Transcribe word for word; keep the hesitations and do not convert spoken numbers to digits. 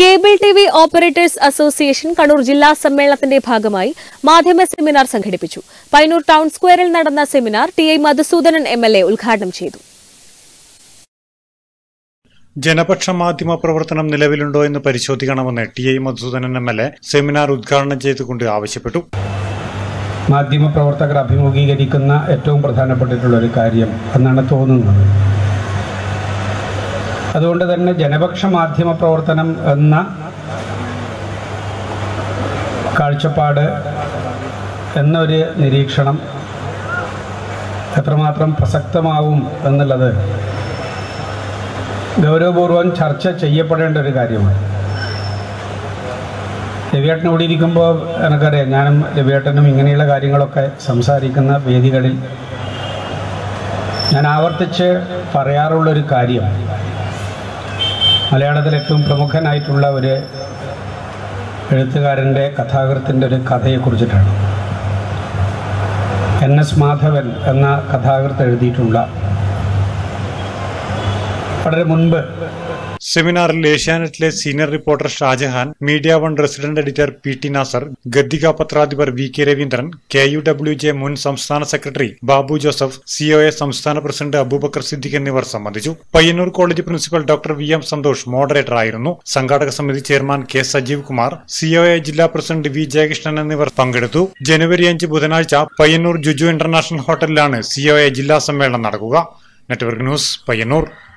Cable T V operators association Kannur ജില്ലാ സമ്മേളനത്തിന്റെ ഭാഗമായി മാധ്യമ സെമിനാർ സംഘടിപ്പിച്ചു. പയ്യന്നൂർ ടൗൺ സ്ക്വയറിൽ നടന്ന seminar T I Madhusoodanan M L A ഉദ്ഘാടനം ചെയ്തു. ജനപക്ഷ മാധ്യമ പ്രവർത്തനം നിലവിലുണ്ടോ എന്ന് പരിശോധിക്കണമെന്ന് T I Madhusoodanan M L A seminar ഉദ്ഘാടനം ചെയ്തുകൊണ്ട് ആവശ്യപ്പെട്ടു. മാധ്യമ പ്രവർത്തകർ അഭിമുഖീകരിക്കുന്ന ഏറ്റവും പ്രധാനപ്പെട്ടിട്ടുള്ള ഒരു കാര്യം എന്നാണ് തോന്നുന്നത്. അതുകൊണ്ട് തന്നെ ജനപക്ഷ മാധ്യമ പ്രവർത്തനം എന്ന കാഴ്ചപ്പാട് എന്നൊരു നിരീക്ഷണം എത്രമാത്രം പ്രസക്തമാവും എന്നുള്ളത് ഗൗരവപൂർവ്വം ചർച്ച ചെയ്യപ്പെടേണ്ട ഒരു കാര്യമാണ്. രവിയേട്ടൻ ഇവിടെ ഇരിക്കുമ്പോൾ എനിക്കറിയാം, ഞാനും രവിയേട്ടനും ഇങ്ങനെയുള്ള കാര്യങ്ങളൊക്കെ സംസാരിക്കുന്ന വേദികളിൽ ഞാൻ ആവർത്തിച്ച് പറയാറുള്ളൊരു കാര്യം മലയാളത്തിൽ ഏറ്റവും പ്രമുഖനായിട്ടുള്ള ഒരു എഴുത്തുകാരൻ്റെ കഥാകൃത്തിൻ്റെ ഒരു കഥയെക്കുറിച്ചിട്ടാണ്. എൻ എസ് മാധവൻ എന്ന കഥാകൃത്ത് എഴുതിയിട്ടുള്ള വളരെ മുൻപ് സെമിനാറിൽ ഏഷ്യാനെറ്റിലെ senior reporter Shajahan, media one resident editor P T Nasar, Gaddika പത്രാധിപർ V K Raveendran, K U W J മുൻ സംസ്ഥാന secretary Babu Joseph, C O A സംസ്ഥാന പ്രസിഡന്റ് അബൂബക്കർ സിദ്ദിഖ് എന്നിവർ സംബന്ധിച്ചു. Payyanur college principal doctor V M Santhosh moderator ആയിരുന്നു. സംഘാടക സമിതി chairman K Sajeev Kumar, C O A ജില്ലാ പ്രസിഡന്റ് വി ജയകൃഷ്ണൻ എന്നിവർ പങ്കെടുത്തു. ജനുവരി അഞ്ച് ബുധനാഴ്ച പയ്യന്നൂർ ജുജു ഇന്റർനാഷണൽ ഹോട്ടലിലാണ് സി ഒ എ ജില്ലാ സമ്മേളനം നടക്കുക. Network news, Payyanur.